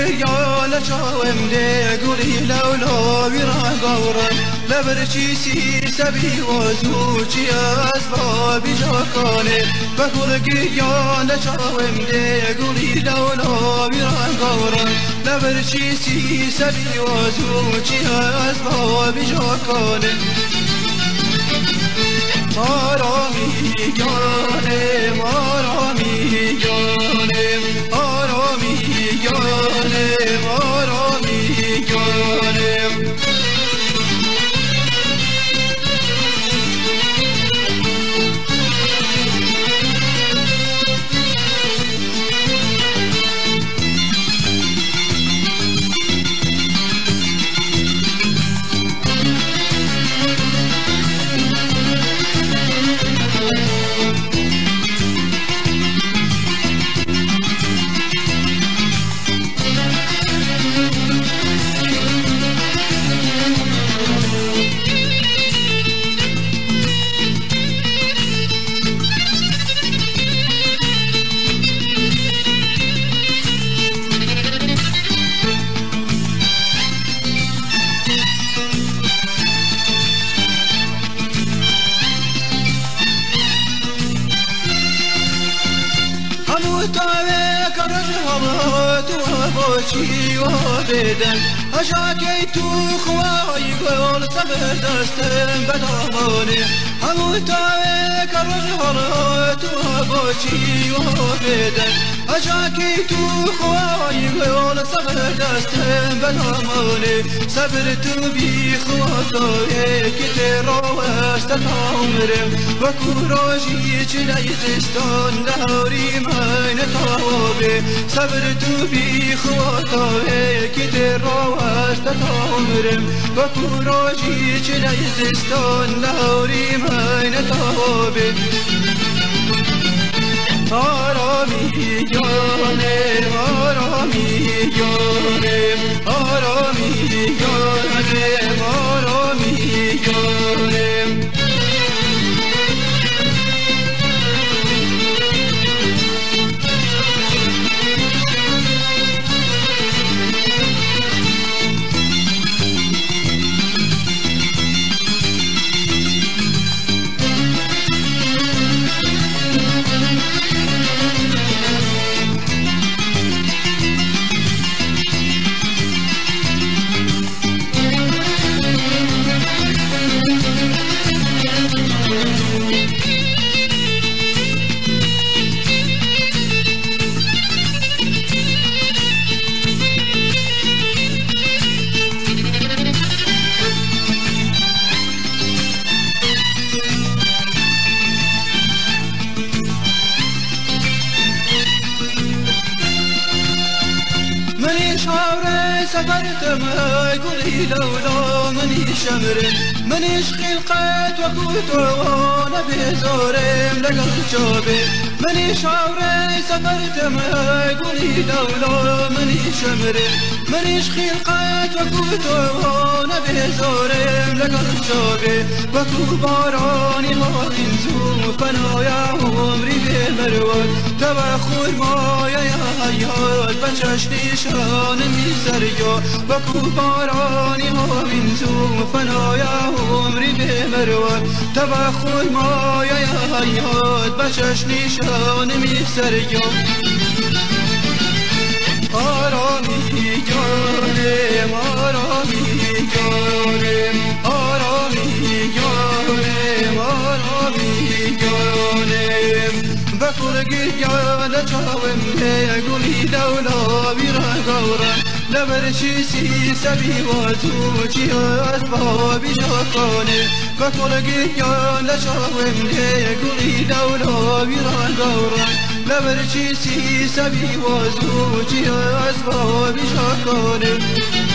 گریا لچاوم ده گلی لولو بیران گورم لبرچی سی سبی وزو چی از بابی جاکانه بکل گریا لچاوم ده گلی لولو بیران گورم لبرچی سی سبی وزو چی از بابی جاکانه آرامی جانم آرامی جانم آرامی جانم آرامی جانم طاوك رجهرات وبوشي وبدن أشاكيت خواي قول صبر دستن بداموني همو طاوك رجهرات وبوشي وبدن أشاكيت خواي قول صبر دستن بداموني صبرت بي خواتي كتيرو استطعمرم وكوراجي چلي زستان لهوري من تابه صبرت بي خواتي كتيرو استطعمرم وكوراجي چلي زستان لهوري من تابه آرامی جانم آرامی جانم آرامی جانم آرامی جانم سفرت ما قولي لولا مني شمر منيش خلقت وكنت وانا بزورم لقل شوبي منيش عوري سفرت ما قولي لولا مني شمر منيش خلقت وكنت وانا بزورم لقل شوبي وكو باراني ما ينزو فنايا عمري بالمروت تبخور مايا يا حيات بچش نشان میسریا وكو باراني ما ينزو فنايا عمري بالمروت تبخور مايا يا حيات بچش نشان میسریا آرامی جانم آرامی جانم آرامی جانم آرامی جانم بكل گریا لچاوم ده گلی لولا بیران گورم لبرچی سی سبی وزو چی از بابی جاکانه بكل گریا لچاوم ده گلی لولا بیران گورم لبرچی سی سبی وزو چی از بابی جاکانه